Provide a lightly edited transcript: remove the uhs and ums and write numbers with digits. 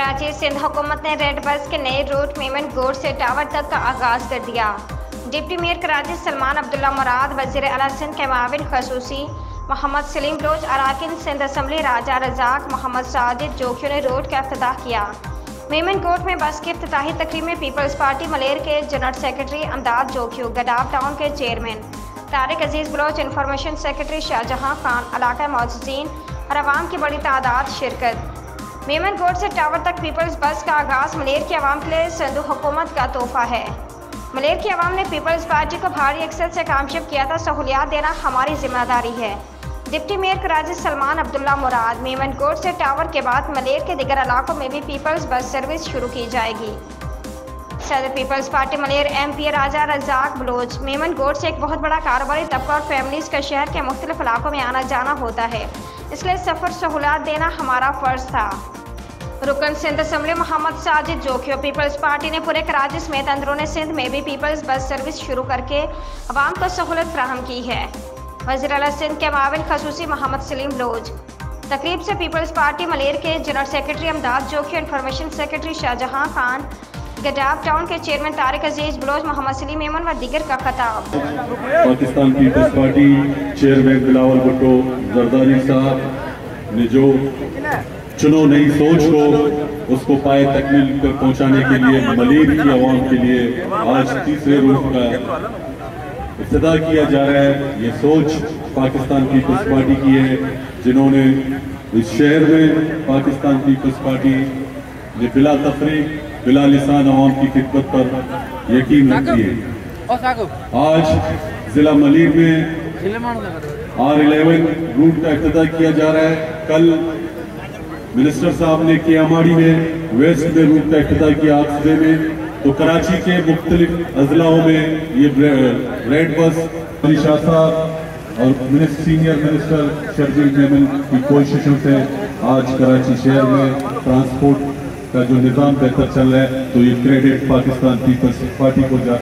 कराची सिंध हुकूमत ने red bus के नए रूट मेमन गोड से टावर तक का आगाज कर दिया। डिप्टी मेयर कराची सलमान अब्दुल्ला मुराद, वज़ीर आला सिंध के माविन खसूसी मोहम्मद सलीम बलोच, अराकिन सिंध असम्बली राजा रजाक मोहम्मद साजिद जोखियों ने रूट का इफ्तिताह किया। मेमन गोड में बस की इफ्तिताही तकरीब में पीपल्स पार्टी मलेर के general secretary Imdad Jokhio, Gadap town के chairman Tariq Aziz Baloch, information secretary Shahjahan Khan, इलाका मौजूदीन और आवाम की बड़ी तादाद शिरकत। मेमन गोड से टावर तक पीपल्स बस का आगाज मलेर की आवाम के लिए सिंध हुकूमत का तोहफा है। मलेर की आवाम ने पीपल्स पार्टी को भारी अक्सर से कामयाब किया था, सहूलियात देना हमारी जिम्मेदारी है। डिप्टी मेयर कराची सलमान अब्दुल्ला मुराद, मेमन गोड से टावर के बाद मलेर के दिगर इलाकों में भी पीपल्स बस सर्विस शुरू की जाएगी। सदर Peoples Party Malir MP Raja Razzaq Baloch, Memon Goth से एक बहुत बड़ा कारोबारी तबका और फैमिलीज का शहर के मुख्तलिफ इलाकों में आना जाना होता है, इसलिए सफ़र सहूलियात देना हमारा फ़र्ज था। रुकन Sindh assembly Mohammad Sajid Jokhio, Peoples Party ने पूरे कराची समेत अंदरून सिंध में भी पीपल्स बस सर्विस शुरू करके अवाम को सहूलत फराहम की है। वज़ीर आला सिंध के माविन खसूसी मोहम्मद सलीम बलोच। तकरीब से पीपल्स पार्टी मलेर के general secretary Imdad Jokhio, information secretary Shahjahan Khan, Gadap town के चेयरमैन तारिक अजीज बलोच, मोहम्मद सलीम मेमन व दीगर का खिताब। Pakistan Peoples Party chairman Bilawal Bhutto Zardari sahab ने जो चुनो नई सोच को उसको पाए तकमील पर पहुंचाने के लिए मलेर की आवाम के लिए आज तीसरे रूट का इफ्तिताह किया जा रहा है। ये सोच पाकिस्तान पीपल्स पार्टी की है, जिन्होंने इस शहर में पाकिस्तान पीपल्स पार्टी ने बिला तफरीक बिला लिसान आवाम की खिदमत पर यकीन रखती है। आज जिला मलेर में R11 रूट का इफ्तिताह किया जा रहा है। कल मिनिस्टर साहब ने कियामाड़ी में वेस्ट में रूट का इफ्तिताह किया आखिर में, तो कराची के मुख्तलिफ अजलाओं में ये रेड बस अली शाह साहब और सीनियर मिनिस्टर शर्जील मेमन की कोशिशों से आज कराची शहर में ट्रांसपोर्ट का जो निज़ाम बेहतर चल रहा है, तो ये क्रेडिट पाकिस्तान पीपल्स पार्टी को